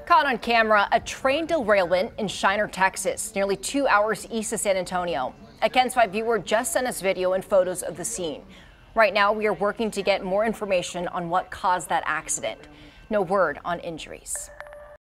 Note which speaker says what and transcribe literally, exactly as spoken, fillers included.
Speaker 1: Caught on camera, a train derailment in Shiner, Texas, nearly two hours east of San Antonio. A Ken's five viewer just sent us video and photos of the scene. Right now, we are working to get more information on what caused that accident. No word on injuries.